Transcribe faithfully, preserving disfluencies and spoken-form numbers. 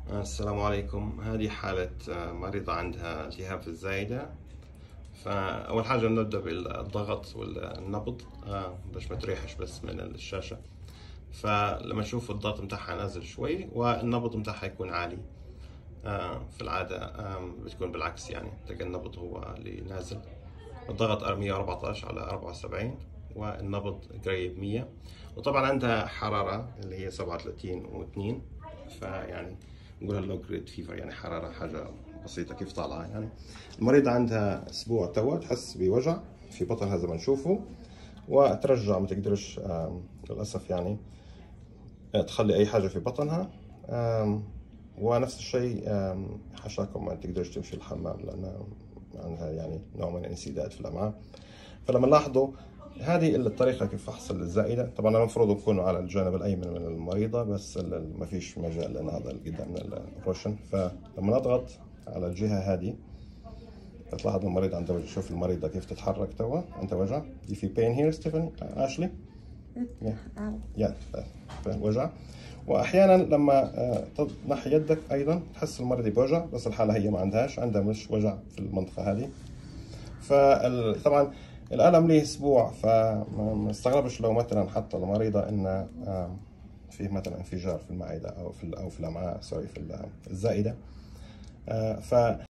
السلام عليكم. هذه حالة آه، مريضة عندها التهاب في الزايدة. فأول حاجة نبدأ بالضغط والنبض آه، باش ما تريحش بس من الشاشة. فلما نشوف الضغط متاعها نازل شوي والنبض متاعها يكون عالي، آه، في العادة آه، بتكون بالعكس، يعني تلقى النبض هو اللي نازل. الضغط مية وأربعتاشر على أربعة وسبعين والنبض قريب مية. وطبعا عندها حرارة اللي هي سبعة وثلاثين واثنين، فيعني نقولها لو جريد فيفر، يعني حرارة حاجة بسيطة كيف طالعة. يعني المريضة عندها أسبوع توا تحس بوجع في بطنها زي ما نشوفوا، وترجع ما تقدرش للأسف يعني تخلي أي حاجة في بطنها. ونفس الشيء حشاكم ما تقدرش تمشي الحمام لأن عندها يعني نوع من الانسداد في الأمعاء. فلما نلاحظوا هذه الطريقة كيف فحص الزائدة، طبعا المفروض نكون على الجانب الأيمن من المريضة، بس ما فيش مجال لأن هذا قدام الروشن. فلما نضغط على الجهة هذه تلاحظ المريض عنده وجع. شوف المريضة كيف تتحرك توا، عنده وجع. Do you feel pain here, Stephanie? Ashley? Yeah. Yeah. وجع. واحيانا لما تنحي يدك ايضا تحس المريض بوجع، بس الحاله هي ما عندهاش، عندها مش وجع في المنطقه هذه. فطبعا الالم ليه اسبوع، فما استغربش لو مثلا حتى المريضه ان فيه مثلا انفجار في المعده او في او في الامعاء، سوري، في الزائده. ف